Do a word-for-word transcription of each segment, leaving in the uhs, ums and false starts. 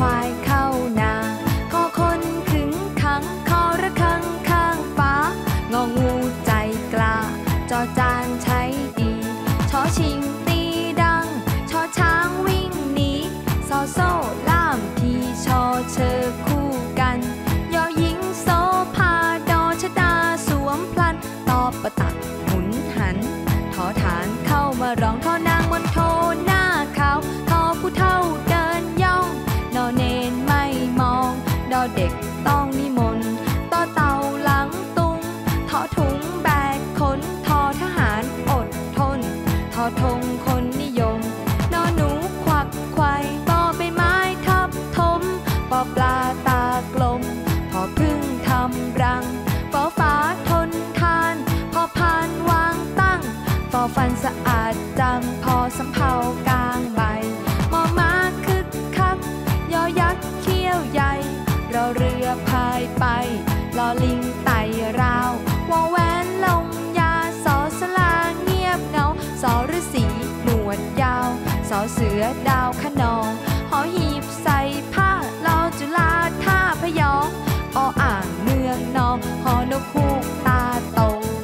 ควายเข้านาคอคนขึงขังคอระฆังข้างฟ้างองูใจกล้าจอจานใช้ดีชอชิงตีดังชอช้างวิ่งหนีซอโซ่ล่ามทีชอเชอคู่กันยอหญิงโซพาดอชะดาสวมพลันตอประตักหมุนหันทอฐานเข้ามาร้องทอนางมนโทหน้าขาวทอผู้เฒ่าเดินย่องนอเนนไม่มองดอเด็กต้องนิมนต์ต่อเต่าหลังตุงทอถุงแบกขนทอทหารอดทนทอธงคนนิยมนอหนูควักไขว่ปอใบไม้ทับถมปอปลาตากลมพอพึ่งทำรังปอฟ้าทนทานพอพานวางตั้งปอฟันสะอาดจังพอสำเภากลางใบมอม้าคึกคักยอยักษ์เขี้ยวใหญ่รอเรือพายไปลอลิงไต่ราววอแหวนลงยาสอสลาเงียบเงาสอฤาษีหนวดยาวสอเสือดาวขนองหอหีบใส่ผ้าลอจุฬาท่าพยองออ่างเมืองนองหอนกฮูกตาโต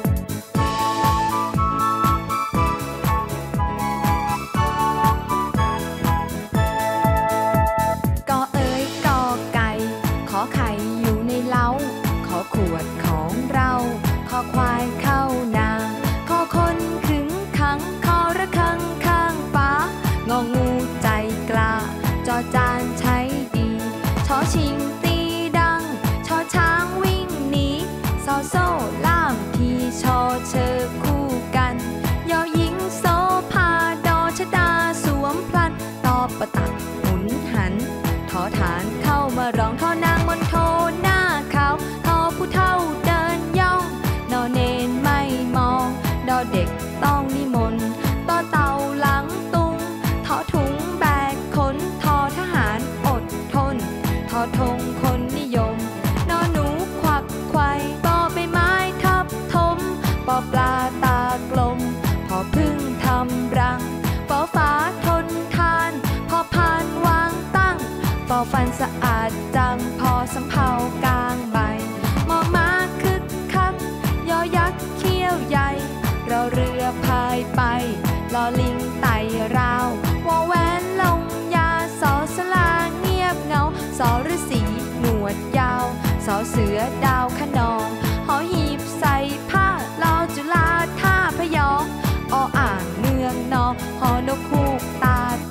กอเอ๋ยกอไก่ขอไข่อยู่ในเล้าขอขวดของเราขอควายเข้านาขอคนขึงขังคอระฆังข้างฟ้างองูใจกล้าจอจานใช้ดีชอชิงตีดังชอช้างวิ่งหนีซอโซ่ล่ามทีชอเชอคู่กันยอหญิงโซพาดอชะดาสวมพลันตอประตักหมุนหันทอฐานเข้ามาร้องทอนางมนโทหน้าขาวทอผู้เฒ่าเดินย่องนอเนนไม่มองดอเด็กต้องนิมนต์ต่อเต่าหลังตุงทอถุงแบกขนทอทหารอดทนทอธงคนนิยมนอหนูควักไขว่ปอใบไม้ทับถมปอปลาตากลมพอพึ่งทำรังปอฟ้าทนทานพอพานวางตั้งปอฟันสะอาดจังพอสำเภากลางใบมอม้าคึกคักยอยักษ์เขี้ยวใหญ่รอเรือพายไปลอลิงไต่ราววอแหวนลงยาสอสลาเงียบเงาสอฤาษีหนวดยาวสอเสือดาวขนองหอหีบใส่ผ้าลอจุฬาท่าพยองออ่างเมืองนองหอนกฮูกตาโต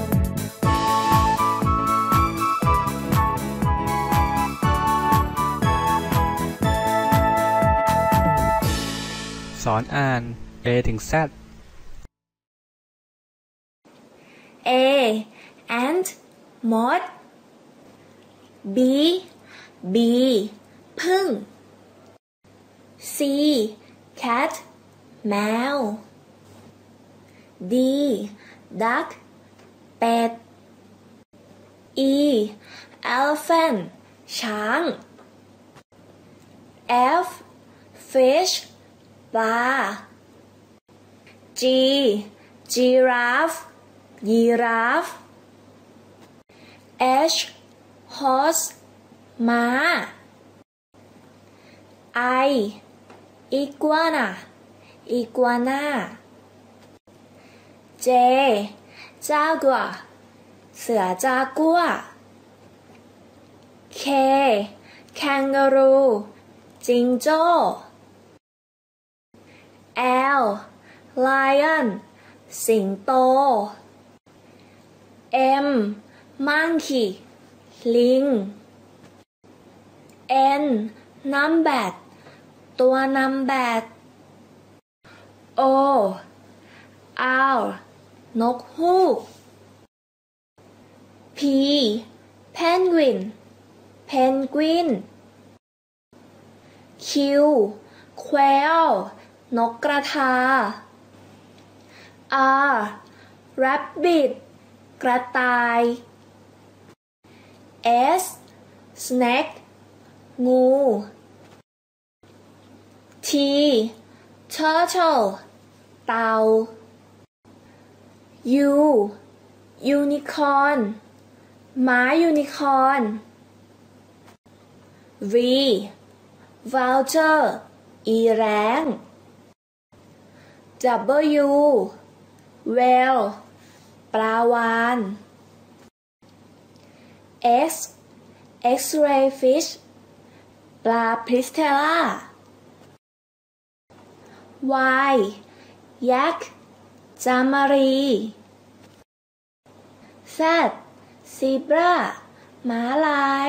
สอนอ่าน A ถึง Z A ant moth B bee ผึ้ง C cat แมว D duck เป็ด E elephant ช้าง F fish ปลา G giraffe ยีราฟ H horse ม้า I iguana อีกัวน่า J jaguar เสือจากัว K kangaroo จิงโจ้ L lion สิงโต M monkey ลิง N numbat ตัวนัมแบต O owl นกฮูก P penguin เพนกวิน Q quail นกกระทา R rabbit กระต่าย S snake งู T turtle เต่า U unicorn ม้ายูนิคอร์น V vulture อีแร้ง W whale ปลาวาฬ X X-ray fish ปลาพริสเทล่า Y yak จามารี Z zebra ม้าลาย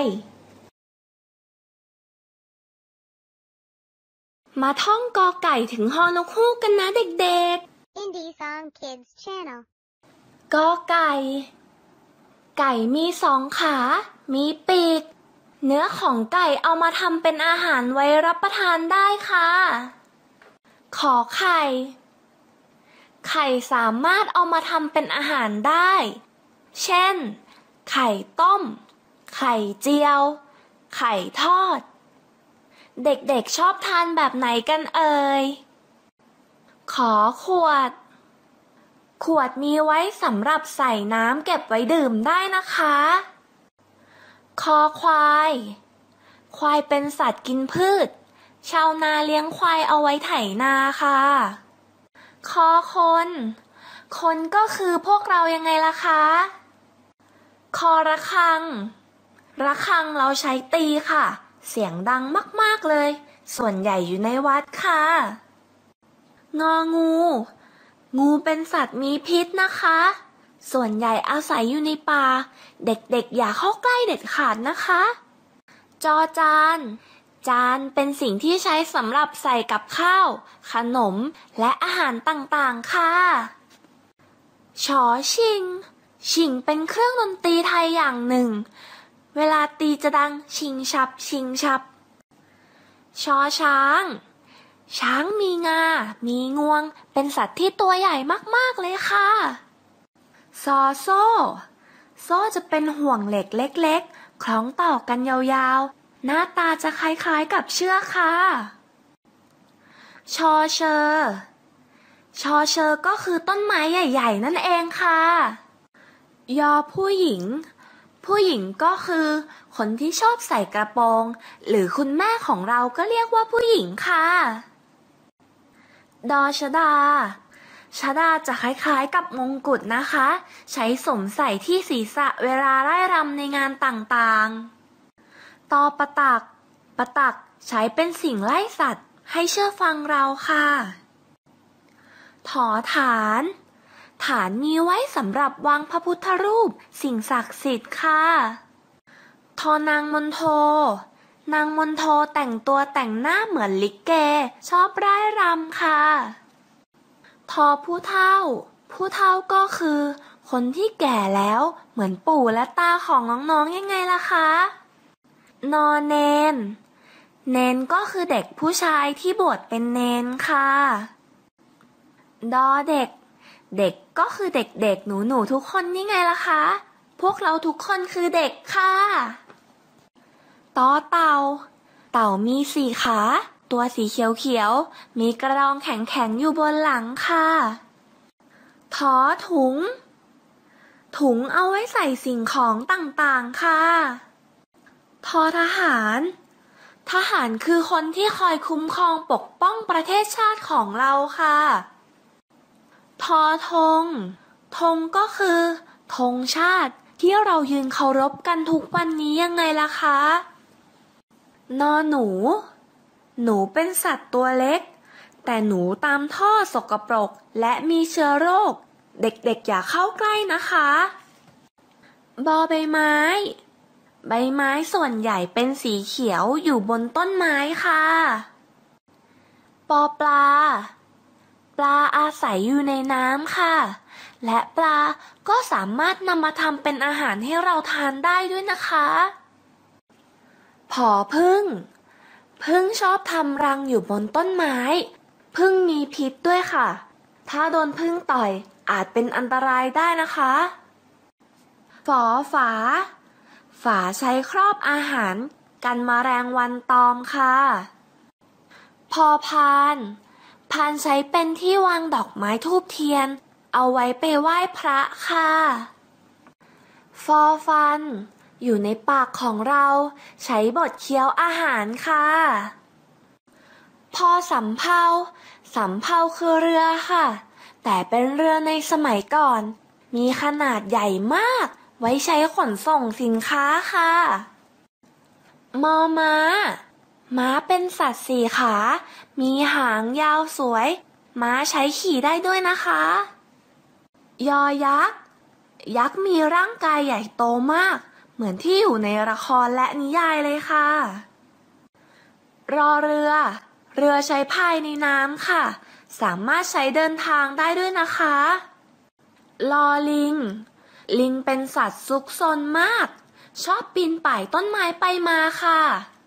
มาท่องกอไก่ถึงฮอนกฮูกกันนะเด็กๆ Indie Song Kids Channel กอไก่ ไก่มีสองขา มีปีก เนื้อของไก่เอามาทำเป็นอาหารไว้รับประทานได้ค่ะขอไข่ ไข่สามารถเอามาทำเป็นอาหารได้ เช่น ไข่ต้ม ไข่เจียว ไข่ทอด เด็กๆชอบทานแบบไหนกันเอ่ย ขอขวด ขวดมีไว้สำหรับใส่น้ำเก็บไว้ดื่มได้นะคะ คอควาย ควายเป็นสัตว์กินพืช ชาวนาเลี้ยงควายเอาไว้ไถนาค่ะ คอคน คนก็คือพวกเรายังไงล่ะคะ คอระฆัง ระฆังเราใช้ตีค่ะ เสียงดังมากๆเลย ส่วนใหญ่อยู่ในวัดค่ะ งองู งูเป็นสัตว์มีพิษนะคะ ส่วนใหญ่อาศัยอยู่ในป่า เด็กๆอย่าเข้าใกล้เด็ดขาดนะคะ จอจาน จานเป็นสิ่งที่ใช้สำหรับใส่กับข้าว ขนม และอาหารต่างๆค่ะชอชิง ชิงเป็นเครื่องดนตรีไทยอย่างหนึ่ง เวลาตีจะดังชิงชับชิงชับ ชอช้าง ช้างมีงา มีงวง เป็นสัตว์ที่ตัวใหญ่มากๆเลยค่ะซอโซ่ โซ่จะเป็นห่วงเหล็กเล็กๆคล้องต่อกันยาวๆหน้าตาจะคล้ายๆกับเชือกค่ะชอเชอชอเชอก็คือต้นไม้ใหญ่ๆนั่นเองค่ะยอผู้หญิง ผู้หญิงก็คือคนที่ชอบใส่กระโปรงหรือคุณแม่ของเราก็เรียกว่าผู้หญิงค่ะดอชดาชดาจะคล้ายๆกับมงกุฎนะคะใช้สวมใส่ที่ศีรษะเวลาไล่รำในงานต่างๆตอปะตัก ปะตักใช้เป็นสิ่งไล่สัตว์ให้เชื่อฟังเราค่ะถอฐาน ฐานมีไว้สำหรับวางพระพุทธรูปสิ่งศักดิ์สิทธิ์ค่ะทอนางมณโฑ นางมณโฑแต่งตัวแต่งหน้าเหมือนลิเกชอบร่ายรำค่ะทอผู้เฒ่า ผู้เฒ่าก็คือคนที่แก่แล้วเหมือนปู่และตาของน้องๆยังไงล่ะคะนอเนน เนนก็คือเด็กผู้ชายที่บวชเป็นเนนค่ะดอเด็ก เด็กก็คือเด็กๆหนูๆทุกคนนี่ไงล่ะคะพวกเราทุกคนคือเด็กค่ะตอเต่า เต่ามีสี่ขา ตัวสีเขียวๆมีกระดองแข็งๆอยู่บนหลังค่ะถอถุง ถุงเอาไว้ใส่สิ่งของต่างๆค่ะทอทหาร ทหารคือคนที่คอยคุ้มครองปกป้องประเทศชาติของเราค่ะทอธง ธงก็คือธงชาติที่เรายืนเคารพกันทุกวันนี้ยังไงล่ะคะนอหนู หนูเป็นสัตว์ตัวเล็กแต่หนูตามท่อสกปรกและมีเชื้อโรคเด็กๆอย่าเข้าใกล้นะคะบอใบไม้ ใบไม้ส่วนใหญ่เป็นสีเขียวอยู่บนต้นไม้ค่ะปอปลา ปลาอาศัยอยู่ในน้ำค่ะและปลาก็สามารถนำมาทำเป็นอาหารให้เราทานได้ด้วยนะคะผอผึ้ง ผึ้งชอบทำรังอยู่บนต้นไม้ผึ้งมีพิษด้วยค่ะถ้าโดนผึ้งต่อยอาจเป็นอันตรายได้นะคะฝอฝา ฝาใช้ครอบอาหารกันแมลงวันตอมค่ะพอพาน พานใช้เป็นที่วางดอกไม้ธูปเทียนเอาไว้ไปไหว้พระค่ะฟอฟันอยู่ในปากของเราใช้บดเคี้ยวอาหารค่ะพอสำเภาสำเภาคือเรือค่ะแต่เป็นเรือในสมัยก่อนมีขนาดใหญ่มากไว้ใช้ขนส่งสินค้าค่ะมอม้าม้าเป็นสัตว์สี่ขามีหางยาวสวยม้าใช้ขี่ได้ด้วยนะคะยอยักษ์ยักษ์มีร่างกายใหญ่โตมากเหมือนที่อยู่ในละครและนิยายเลยค่ะรอเรือเรือใช้พายในน้ำค่ะสามารถใช้เดินทางได้ด้วยนะคะลอลิงลิงเป็นสัตว์ซุกซนมากชอบปีนป่ายต้นไม้ไปมาค่ะ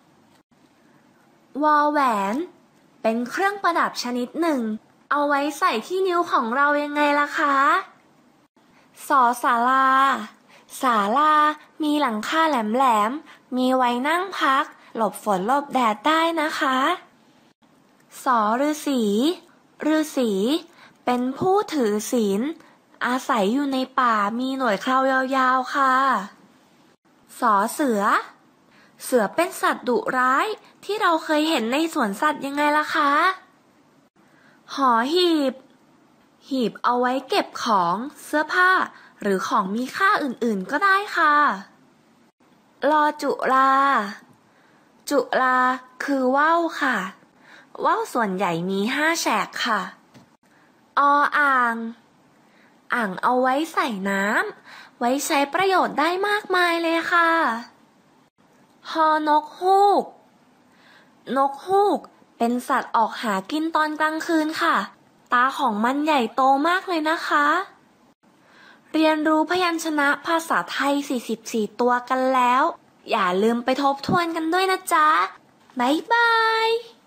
วอแหวนเป็นเครื่องประดับชนิดหนึ่งเอาไว้ใส่ที่นิ้วของเรายังไงล่ะคะสอศาลาศาลามีหลังคาแหลมๆมีไว้นั่งพักหลบฝนหลบแดดได้นะคะสอฤาษีฤาษีเป็นผู้ถือศีลอาศัยอยู่ในป่ามีหนวดเครายาวๆค่ะสอเสือเสือเป็นสัตว์ดุร้ายที่เราเคยเห็นในสวนสัตว์ยังไงล่ะคะหอหีบหีบเอาไว้เก็บของเสื้อผ้าหรือของมีค่าอื่นๆก็ได้ค่ะลอจุลาจุลาคือว่าวค่ะว่าวส่วนใหญ่มีห้าแฉกค่ะออ่างอ่างเอาไว้ใส่น้ำไว้ใช้ประโยชน์ได้มากมายเลยค่ะฮอนกฮูกนกฮูกเป็นสัตว์ออกหากินตอนกลางคืนค่ะตาของมันใหญ่โตมากเลยนะคะเรียนรู้พยัญชนะภาษาไทยสี่สิบสี่ตัวกันแล้วอย่าลืมไปทบทวนกันด้วยนะจ๊ะบ๊ายบาย